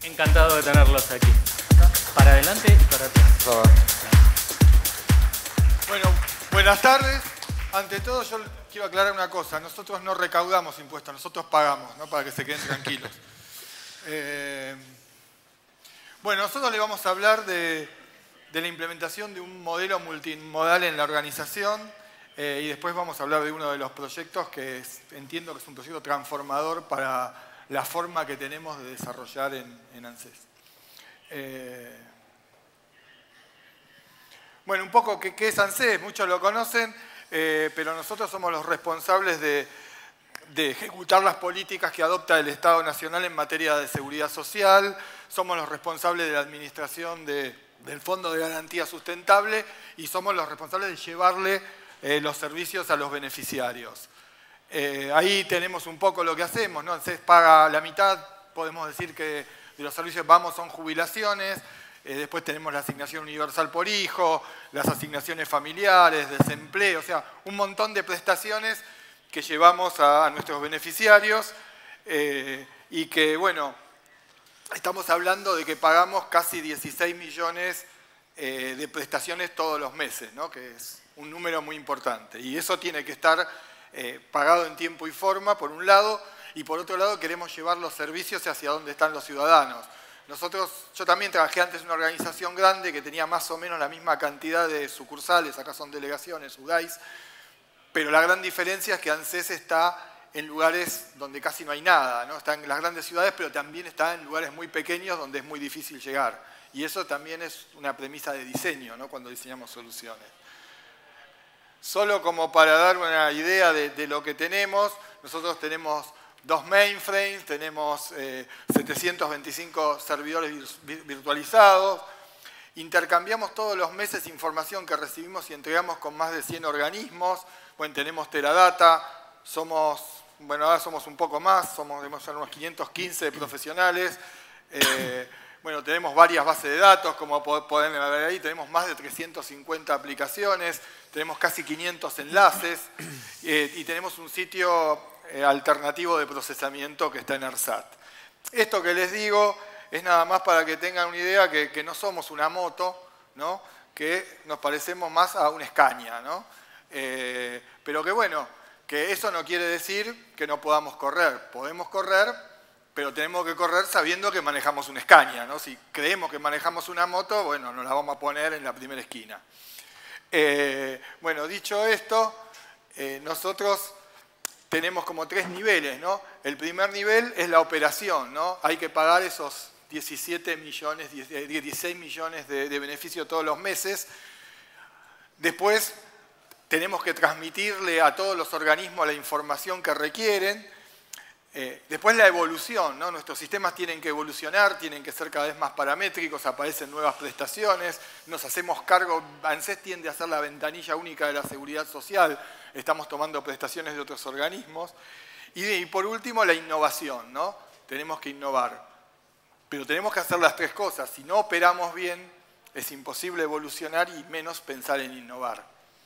Encantado de tenerlos aquí. Para adelante y para atrás. Bueno, buenas tardes. Ante todo, yo quiero aclarar una cosa. Nosotros no recaudamos impuestos, nosotros pagamos, ¿no? Para que se queden tranquilos. Bueno, nosotros le vamos a hablar de la implementación de un modelo multimodal en la organización y después vamos a hablar de uno de los proyectos que entiendo que es un proyecto transformador para la forma que tenemos de desarrollar en ANSES. Bueno, un poco qué es ANSES, muchos lo conocen, pero nosotros somos los responsables de ejecutar las políticas que adopta el Estado Nacional en materia de seguridad social, somos los responsables de la administración del Fondo de Garantía Sustentable y somos los responsables de llevarle los servicios a los beneficiarios. Ahí tenemos un poco lo que hacemos, ¿no? ANSES paga la mitad, podemos decir que de los servicios son jubilaciones, después tenemos la asignación universal por hijo, las asignaciones familiares, desempleo, o sea, un montón de prestaciones que llevamos a nuestros beneficiarios y que, bueno, estamos hablando de que pagamos casi 16 millones de prestaciones todos los meses, ¿no? Que es un número muy importante. Y eso tiene que estar pagado en tiempo y forma, por un lado, y por otro lado queremos llevar los servicios hacia donde están los ciudadanos. Yo también trabajé antes en una organización grande que tenía más o menos la misma cantidad de sucursales, acá son delegaciones, UDAIs, pero la gran diferencia es que ANSES está en lugares donde casi no hay nada, ¿no? Está en las grandes ciudades, pero también está en lugares muy pequeños donde es muy difícil llegar. Y eso también es una premisa de diseño, ¿no? Cuando diseñamos soluciones. Solo como para dar una idea de lo que tenemos, nosotros tenemos 2 mainframes, tenemos 725 servidores virtualizados, intercambiamos todos los meses información que recibimos y entregamos con más de 100 organismos. Bueno, tenemos Teradata, ahora somos un poco más, debemos ser unos 515 profesionales. Bueno, tenemos varias bases de datos, como pueden ver ahí, tenemos más de 350 aplicaciones, tenemos casi 500 enlaces y tenemos un sitio alternativo de procesamiento que está en ARSAT. Esto que les digo es nada más para que tengan una idea que no somos una moto, ¿no? Que nos parecemos más a un Scania, ¿no? Pero que bueno, que eso no quiere decir que no podamos correr. Podemos correr, pero tenemos que correr sabiendo que manejamos un Scania, ¿no? Si creemos que manejamos una moto, bueno, nos la vamos a poner en la primera esquina. Bueno, dicho esto, nosotros tenemos como 3 niveles, ¿no? El primer nivel es la operación, ¿no? Hay que pagar esos 16 millones de beneficio todos los meses. Después tenemos que transmitirle a todos los organismos la información que requieren. Después la evolución, ¿no? Nuestros sistemas tienen que evolucionar, tienen que ser cada vez más paramétricos, aparecen nuevas prestaciones, nos hacemos cargo, ANSES tiende a ser la ventanilla única de la seguridad social, estamos tomando prestaciones de otros organismos. Y por último, la innovación, ¿no? Tenemos que innovar. Pero tenemos que hacer las 3 cosas. Si no operamos bien, es imposible evolucionar y menos pensar en innovar.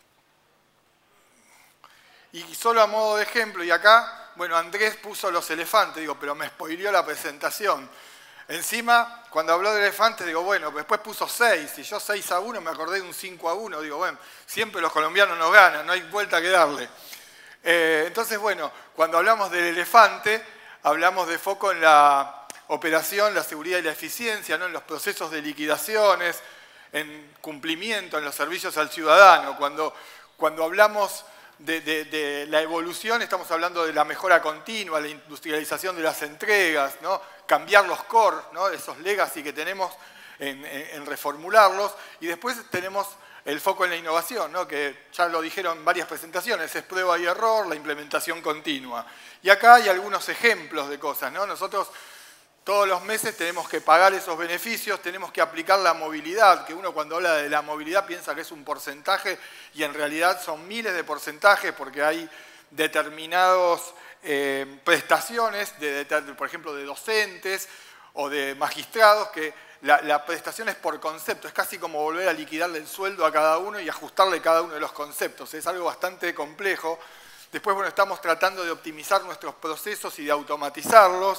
Y solo a modo de ejemplo, y acá, bueno, Andrés puso los elefantes, digo, pero me spoileó la presentación. Encima, cuando habló de elefantes, digo, bueno, después puso 6, y yo 6-1 me acordé de un 5-1, digo, bueno, siempre los colombianos nos ganan, no hay vuelta que darle. Entonces, bueno, cuando hablamos del elefante, hablamos de foco en la operación, la seguridad y la eficiencia, ¿no? En los procesos de liquidaciones, en cumplimiento, en los servicios al ciudadano. Cuando hablamos de la evolución, estamos hablando de la mejora continua, la industrialización de las entregas, ¿no? Cambiar los core, ¿no? Esos legacy que tenemos en reformularlos. Y después tenemos el foco en la innovación, ¿no? Que ya lo dijeron en varias presentaciones, es prueba y error, la implementación continua. Y acá hay algunos ejemplos de cosas, ¿no? Nosotros todos los meses tenemos que pagar esos beneficios, tenemos que aplicar la movilidad, que uno cuando habla de la movilidad piensa que es un porcentaje y en realidad son miles de porcentajes porque hay determinadas prestaciones, por ejemplo, de docentes o de magistrados, que la prestación es por concepto, es casi como volver a liquidarle el sueldo a cada uno y ajustarle cada uno de los conceptos, es algo bastante complejo. Después, bueno, estamos tratando de optimizar nuestros procesos y de automatizarlos.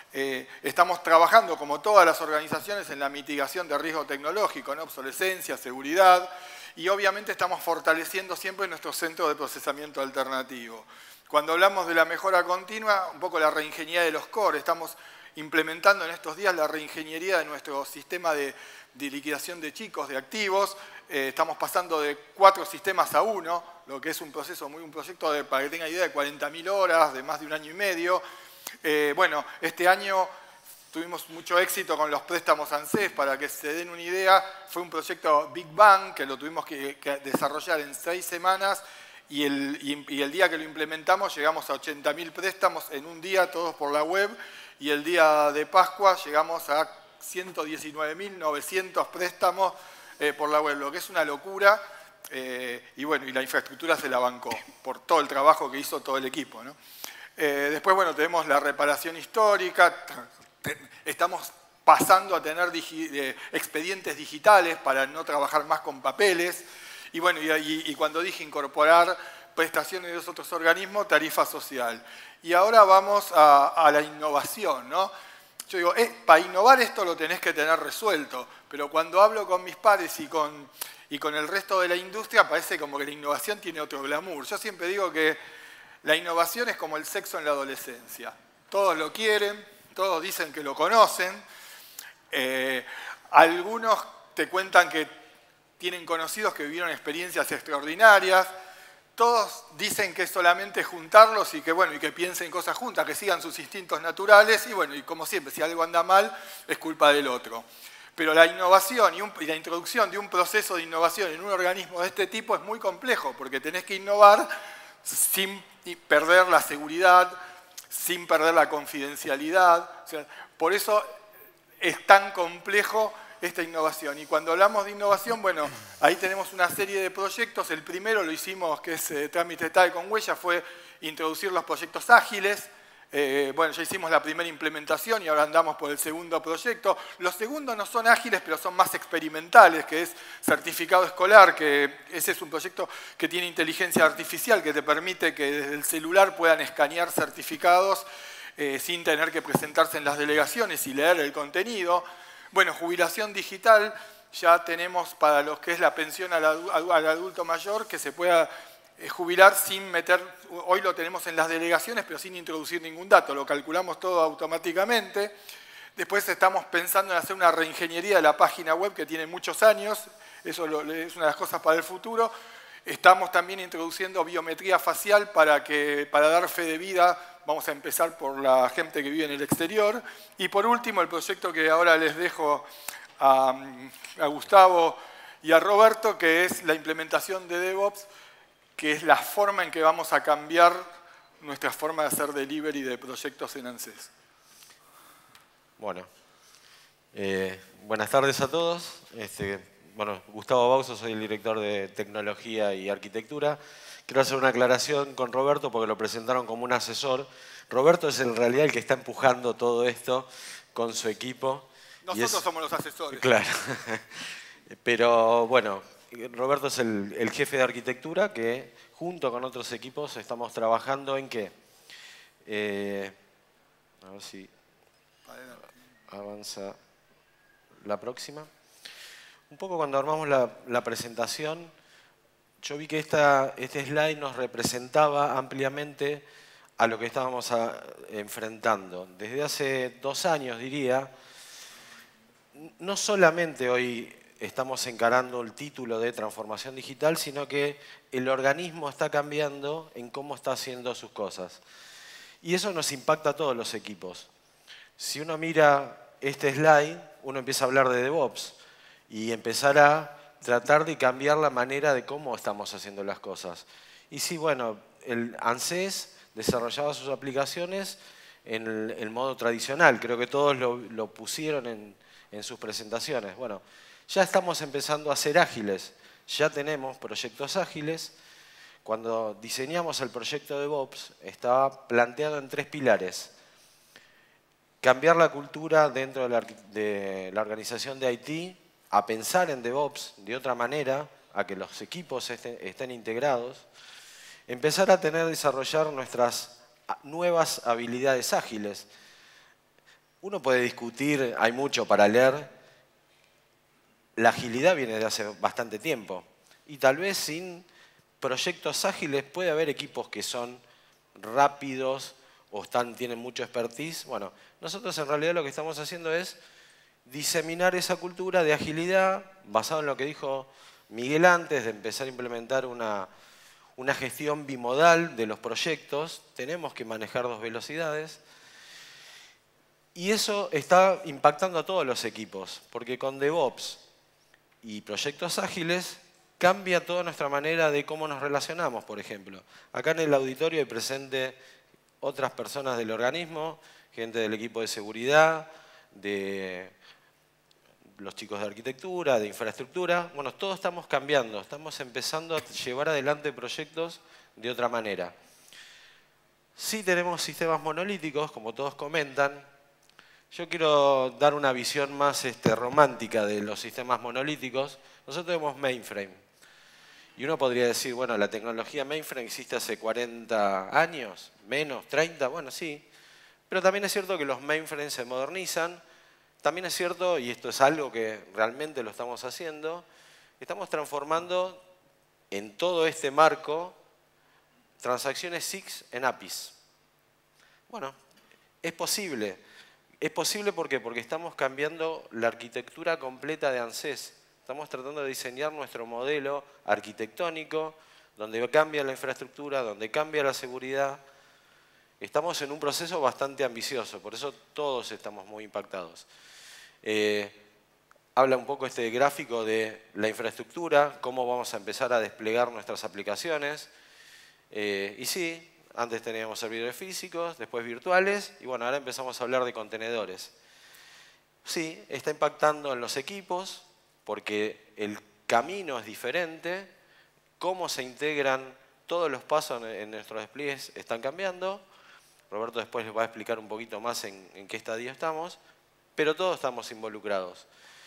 Estamos trabajando, como todas las organizaciones, en la mitigación de riesgo tecnológico, ¿no? Obsolescencia, seguridad, y obviamente estamos fortaleciendo siempre nuestro centro de procesamiento alternativo. Cuando hablamos de la mejora continua, un poco la reingeniería de los core, estamos implementando en estos días la reingeniería de nuestro sistema de liquidación de chicos, de activos. Estamos pasando de 4 sistemas a 1, lo que es un proyecto para que tenga idea, de 40.000 horas, de más de 1 año y medio. Bueno, este año tuvimos mucho éxito con los préstamos ANSES. Para que se den una idea, fue un proyecto Big Bang que lo tuvimos que desarrollar en 6 semanas y el día que lo implementamos llegamos a 80.000 préstamos en un día, todos por la web, y el día de Pascua llegamos a 119.900 préstamos por la web, lo que es una locura. Y bueno, y la infraestructura se la bancó por todo el trabajo que hizo todo el equipo, ¿no? Después, bueno, tenemos la reparación histórica. Estamos pasando a tener expedientes digitales para no trabajar más con papeles. Y bueno, y cuando dije incorporar prestaciones de los otros organismos, tarifa social. Y ahora vamos a la innovación, ¿no? Yo digo, para innovar esto lo tenés que tener resuelto, pero cuando hablo con mis pares y con el resto de la industria, parece como que la innovación tiene otro glamour. Yo siempre digo que la innovación es como el sexo en la adolescencia. Todos lo quieren, todos dicen que lo conocen. Algunos te cuentan que tienen conocidos que vivieron experiencias extraordinarias. Todos dicen que es solamente juntarlos y que, bueno, y que piensen cosas juntas, que sigan sus instintos naturales. Y bueno, y como siempre, si algo anda mal, es culpa del otro. Pero la innovación y la introducción de un proceso de innovación en un organismo de este tipo es muy complejo, porque tenés que innovar sin perder la seguridad, sin perder la confidencialidad. O sea, por eso es tan complejo esta innovación. Y cuando hablamos de innovación, bueno, ahí tenemos una serie de proyectos. El primero lo hicimos, que es trámite TAE con huella, fue introducir los proyectos ágiles. Bueno, ya hicimos la primera implementación y ahora andamos por el segundo proyecto. Los segundos no son ágiles, pero son más experimentales, que es certificado escolar, que ese es un proyecto que tiene inteligencia artificial, que te permite que desde el celular puedan escanear certificados sin tener que presentarse en las delegaciones y leer el contenido. Bueno, jubilación digital, ya tenemos para los que es la pensión al adulto mayor, que se pueda jubilar sin meter, hoy lo tenemos en las delegaciones, pero sin introducir ningún dato, lo calculamos todo automáticamente. Después estamos pensando en hacer una reingeniería de la página web que tiene muchos años, eso es una de las cosas para el futuro. Estamos también introduciendo biometría facial para dar fe de vida. Vamos a empezar por la gente que vive en el exterior. Y por último, el proyecto que ahora les dejo a Gustavo y a Roberto, que es la implementación de DevOps, que es la forma en que vamos a cambiar nuestra forma de hacer delivery de proyectos en ANSES. Bueno, buenas tardes a todos. Bueno, Gustavo Bauzo, soy el director de Tecnología y Arquitectura. Quiero hacer una aclaración con Roberto porque lo presentaron como un asesor. Roberto es en realidad el que está empujando todo esto con su equipo. Nosotros somos los asesores. Claro. Pero bueno, Roberto es el jefe de arquitectura que junto con otros equipos estamos trabajando en qué. A ver si avanza la próxima. Un poco cuando armamos la presentación, yo vi que este slide nos representaba ampliamente a lo que estábamos enfrentando. Desde hace 2 años, diría, no solamente hoy estamos encarando el título de transformación digital, sino que el organismo está cambiando en cómo está haciendo sus cosas. Y eso nos impacta a todos los equipos. Si uno mira este slide, uno empieza a hablar de DevOps y empezar a tratar de cambiar la manera de cómo estamos haciendo las cosas. Y sí, bueno, el ANSES desarrollaba sus aplicaciones en el modo tradicional. Creo que todos lo pusieron en sus presentaciones. Bueno, ya estamos empezando a ser ágiles. Ya tenemos proyectos ágiles. Cuando diseñamos el proyecto DevOps, estaba planteado en 3 pilares. Cambiar la cultura dentro de la organización de IT, a pensar en DevOps de otra manera, a que los equipos estén integrados, empezar a desarrollar nuestras nuevas habilidades ágiles, Uno puede discutir, hay mucho para leer. La agilidad viene de hace bastante tiempo. Y tal vez sin proyectos ágiles puede haber equipos que son rápidos o tienen mucho expertise. Bueno, nosotros en realidad lo que estamos haciendo es diseminar esa cultura de agilidad basado en lo que dijo Miguel antes, de empezar a implementar una gestión bimodal de los proyectos. Tenemos que manejar 2 velocidades. Y eso está impactando a todos los equipos, porque con DevOps y proyectos ágiles cambia toda nuestra manera de cómo nos relacionamos, por ejemplo. Acá en el auditorio hay presente otras personas del organismo, gente del equipo de seguridad, de los chicos de arquitectura, de infraestructura. Bueno, todos estamos cambiando, estamos empezando a llevar adelante proyectos de otra manera. Sí tenemos sistemas monolíticos, como todos comentan. Yo quiero dar una visión más romántica de los sistemas monolíticos. Nosotros tenemos mainframe. Y uno podría decir, bueno, la tecnología mainframe existe hace 40 años, menos, 30, bueno, sí. Pero también es cierto que los mainframes se modernizan. También es cierto, y esto es algo que realmente lo estamos haciendo, estamos transformando en todo este marco transacciones SIX en APIs. Bueno, es posible. Es posible ¿por qué? Porque estamos cambiando la arquitectura completa de ANSES. Estamos tratando de diseñar nuestro modelo arquitectónico, donde cambia la infraestructura, donde cambia la seguridad. Estamos en un proceso bastante ambicioso, por eso todos estamos muy impactados. Habla un poco este gráfico de la infraestructura, cómo vamos a empezar a desplegar nuestras aplicaciones. Y sí, antes teníamos servidores físicos, después virtuales, y bueno, ahora empezamos a hablar de contenedores. Sí, está impactando en los equipos, porque el camino es diferente, cómo se integran todos los pasos en nuestros despliegues están cambiando. Roberto después les va a explicar un poquito más en qué estadio estamos, pero todos estamos involucrados.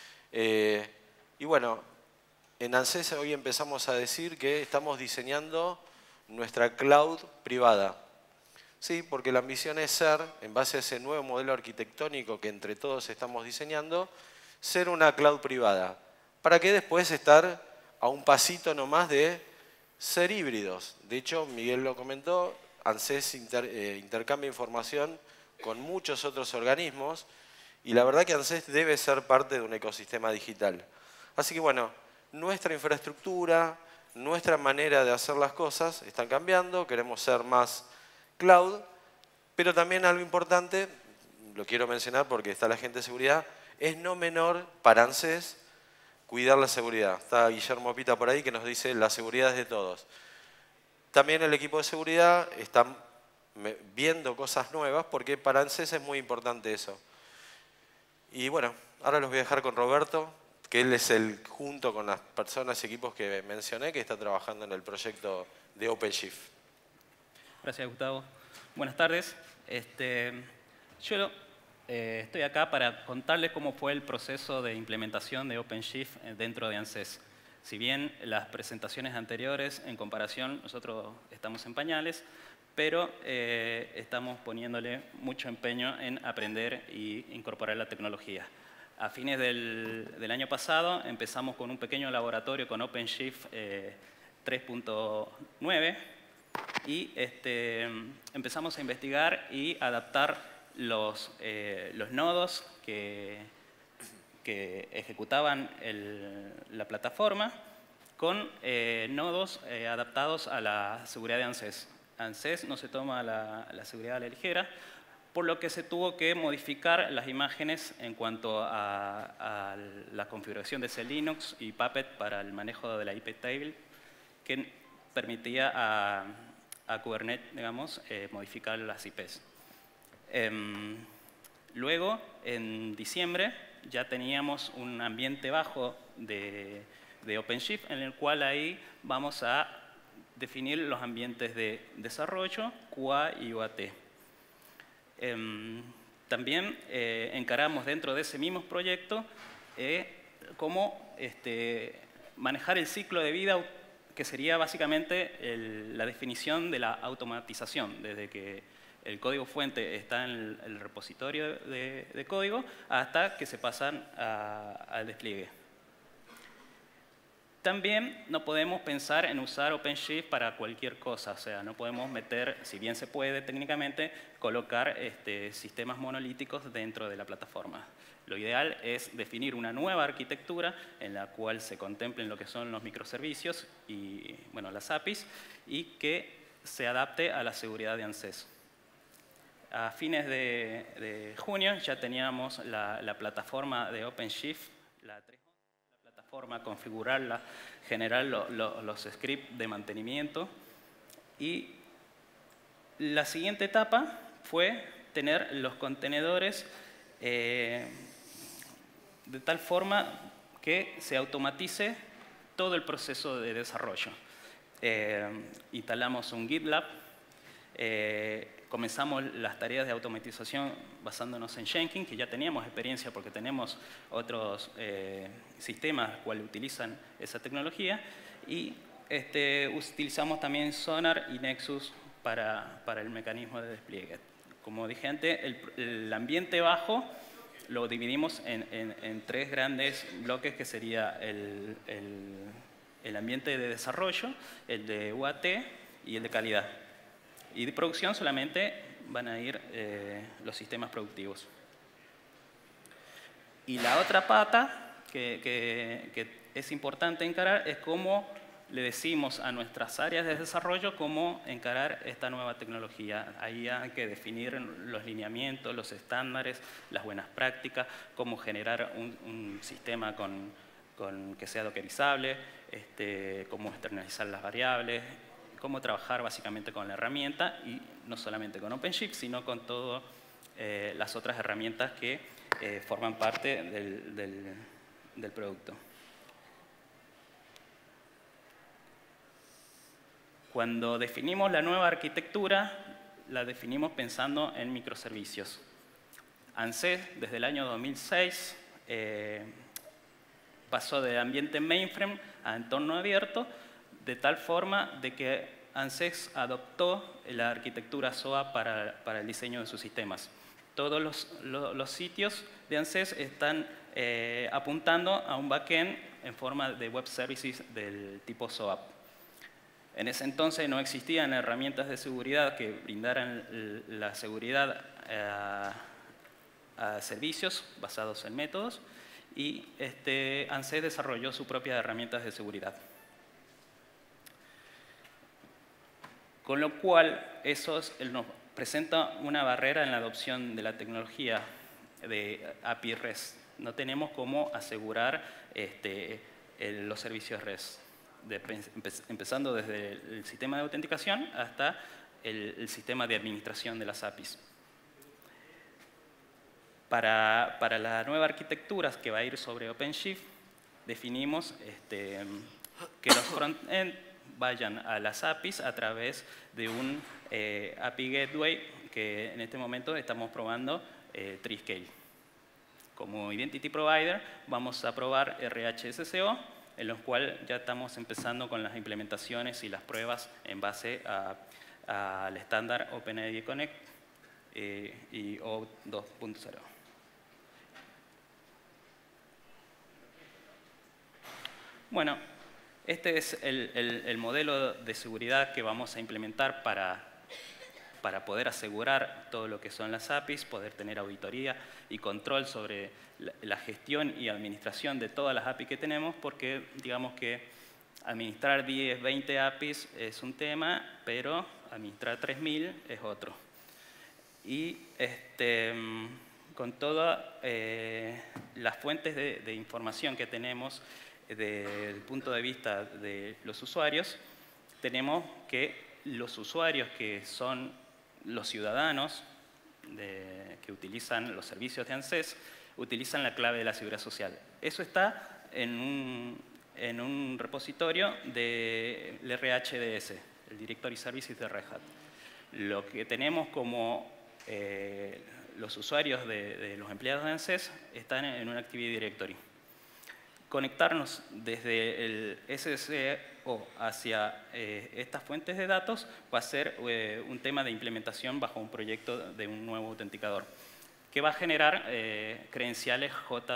Y bueno, en ANSES hoy empezamos a decir que estamos diseñando nuestra cloud privada. Sí, porque la ambición es ser, en base a ese nuevo modelo arquitectónico que entre todos estamos diseñando, ser una cloud privada. Para que después estar a un pasito nomás de ser híbridos. De hecho, Miguel lo comentó, ANSES intercambia información con muchos otros organismos y la verdad que ANSES debe ser parte de un ecosistema digital. Así que bueno, nuestra infraestructura, nuestra manera de hacer las cosas están cambiando, queremos ser más cloud, pero también algo importante, lo quiero mencionar porque está la gente de seguridad, es no menor para ANSES cuidar la seguridad. Está Guillermo Pita por ahí que nos dice la seguridad es de todos. También el equipo de seguridad está viendo cosas nuevas porque para ANSES es muy importante eso. Y bueno, ahora los voy a dejar con Roberto, que él es junto con las personas y equipos que mencioné, que está trabajando en el proyecto de OpenShift. Gracias, Gustavo. Buenas tardes. Yo estoy acá para contarles cómo fue el proceso de implementación de OpenShift dentro de ANSES. Si bien las presentaciones anteriores, en comparación, nosotros estamos en pañales, pero estamos poniéndole mucho empeño en aprender e incorporar la tecnología. A fines del año pasado empezamos con un pequeño laboratorio con OpenShift 3.9 y empezamos a investigar y adaptar los nodos que ejecutaban la plataforma con nodos adaptados a la seguridad de ANSES. ANSES no se toma la seguridad a la ligera, por lo que se tuvo que modificar las imágenes en cuanto a la configuración de Linux y Puppet para el manejo de la IP table, que permitía a Kubernetes, digamos, modificar las IPs. Luego, en diciembre, ya teníamos un ambiente bajo de OpenShift, en el cual ahí vamos a definir los ambientes de desarrollo, QA y UAT. También encaramos dentro de ese mismo proyecto cómo manejar el ciclo de vida, que sería básicamente la definición de la automatización, desde que el código fuente está en el repositorio de código hasta que se pasan al despliegue. También no podemos pensar en usar OpenShift para cualquier cosa, o sea, no podemos meter, si bien se puede técnicamente, colocar sistemas monolíticos dentro de la plataforma. Lo ideal es definir una nueva arquitectura en la cual se contemplen lo que son los microservicios y bueno, las APIs y que se adapte a la seguridad de ANSES. A fines de junio ya teníamos la plataforma de OpenShift, la 3.11, la plataforma, configurarla, generar los scripts de mantenimiento. Y la siguiente etapa fue tener los contenedores de tal forma que se automatice todo el proceso de desarrollo. Instalamos un GitLab, comenzamos las tareas de automatización basándonos en Jenkins, que ya teníamos experiencia porque tenemos otros sistemas cuales utilizan esa tecnología, y utilizamos también Sonar y Nexus para el mecanismo de despliegue. Como dije antes, el ambiente bajo lo dividimos en tres grandes bloques, que sería el ambiente de desarrollo, el de UAT y el de calidad. Y de producción solamente van a ir los sistemas productivos. Y la otra pata que es importante encarar es cómo le decimos a nuestras áreas de desarrollo cómo encarar esta nueva tecnología. Ahí hay que definir los lineamientos, los estándares, las buenas prácticas, cómo generar un sistema que sea dockerizable, cómo externalizar las variables, cómo trabajar básicamente con la herramienta y no solamente con OpenShift, sino con todas las otras herramientas que forman parte del producto. Cuando definimos la nueva arquitectura, la definimos pensando en microservicios. ANSES, desde el año 2006, pasó de ambiente mainframe a entorno abierto, de tal forma de que ANSES adoptó la arquitectura SOA para el diseño de sus sistemas. Todos los sitios de ANSES están apuntando a un backend en forma de web services del tipo SOAP. En ese entonces no existían herramientas de seguridad que brindaran la seguridad a servicios basados en métodos, y ANSES desarrolló su propia herramientas de seguridad. Con lo cual, eso nos presenta una barrera en la adopción de la tecnología de API REST. No tenemos cómo asegurar los servicios REST, empezando desde el sistema de autenticación hasta el sistema de administración de las APIs. Para la nueva arquitectura que va a ir sobre OpenShift, definimos que los frontend vayan a las APIs a través de un API Gateway que en este momento estamos probando Treescale. Como Identity Provider vamos a probar RHSCO, en los cuales ya estamos empezando con las implementaciones y las pruebas en base al estándar OpenID Connect y OAuth 2.0. Bueno, este es el modelo de seguridad que vamos a implementar para poder asegurar todo lo que son las APIs, poder tener auditoría y control sobre la gestión y administración de todas las APIs que tenemos, porque digamos que administrar 10, 20 APIs es un tema, pero administrar 3.000 es otro. Y con todas las fuentes de información que tenemos desde el punto de vista de los usuarios, tenemos que los usuarios que son los ciudadanos que utilizan los servicios de ANSES utilizan la clave de la seguridad social. Eso está en un repositorio del RHDS, el Directory Services de Red Hat. Lo que tenemos como los usuarios de los empleados de ANSES están en un Active Directory. conectarnos desde el SSO hacia estas fuentes de datos va a ser un tema de implementación bajo un proyecto de un nuevo autenticador, que va a generar credenciales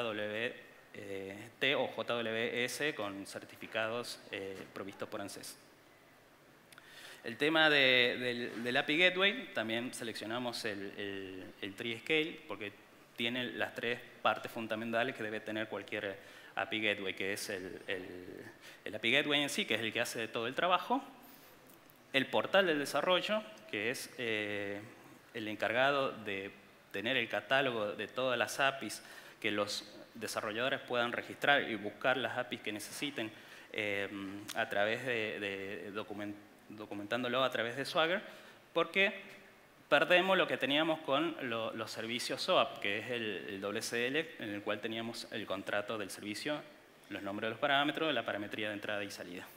JWT o JWS con certificados provistos por ANSES. El tema del API Gateway, también seleccionamos el TreeScale porque tiene las tres partes fundamentales que debe tener cualquier API Gateway, que es el API Gateway en sí, que es el que hace todo el trabajo, el portal del desarrollo, que es el encargado de tener el catálogo de todas las APIs que los desarrolladores puedan registrar y buscar las APIs que necesiten a través de documentándolo a través de Swagger, porque perdemos lo que teníamos con los servicios SOAP, que es el WSL, en el cual teníamos el contrato del servicio, los nombres de los parámetros, la parametría de entrada y salida.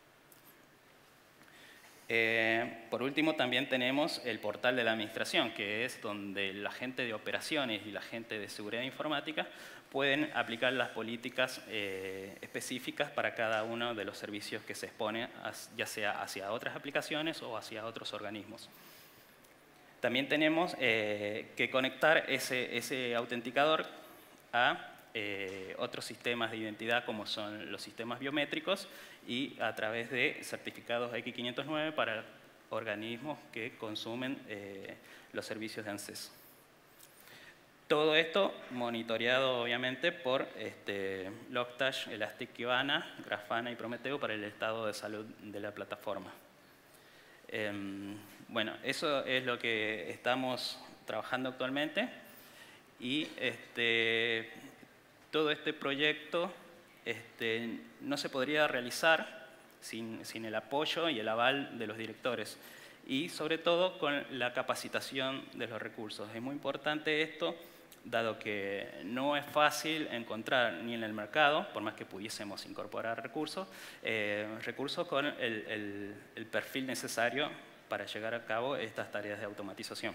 Por último, también tenemos el portal de la administración, que es donde la gente de operaciones y la gente de seguridad informática pueden aplicar las políticas específicas para cada uno de los servicios que se expone, ya sea hacia otras aplicaciones o hacia otros organismos. También tenemos que conectar ese autenticador a otros sistemas de identidad como son los sistemas biométricos y a través de certificados X509 para organismos que consumen los servicios de ANSES. Todo esto monitoreado obviamente por Logstash, Elastic Kibana, Grafana y Prometeo para el estado de salud de la plataforma. Bueno, eso es lo que estamos trabajando actualmente y todo este proyecto no se podría realizar sin el apoyo y el aval de los directores y sobre todo con la capacitación de los recursos. Es muy importante esto, dado que no es fácil encontrar ni en el mercado, por más que pudiésemos incorporar recursos con el perfil necesario para llevar a cabo estas tareas de automatización.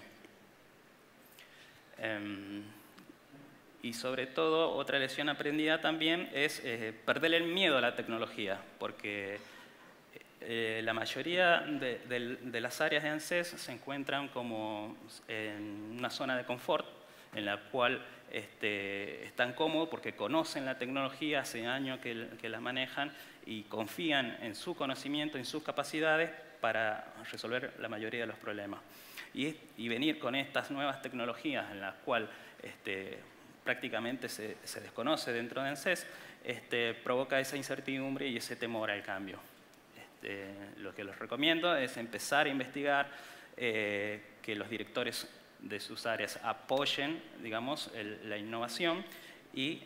Y sobre todo, otra lección aprendida también es perder el miedo a la tecnología, porque la mayoría de las áreas de ANSES se encuentran como en una zona de confort, en la cual están cómodos porque conocen la tecnología, hace años que la manejan y confían en su conocimiento, en sus capacidades para resolver la mayoría de los problemas. Y venir con estas nuevas tecnologías en las cuales prácticamente se desconoce dentro de ANSES, provoca esa incertidumbre y ese temor al cambio. Lo que les recomiendo es empezar a investigar, que los directores de sus áreas apoyen, digamos, la innovación y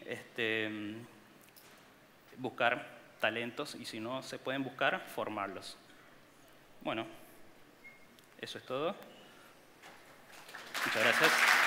buscar talentos y si no se pueden buscar, formarlos. Bueno, eso es todo. Muchas gracias.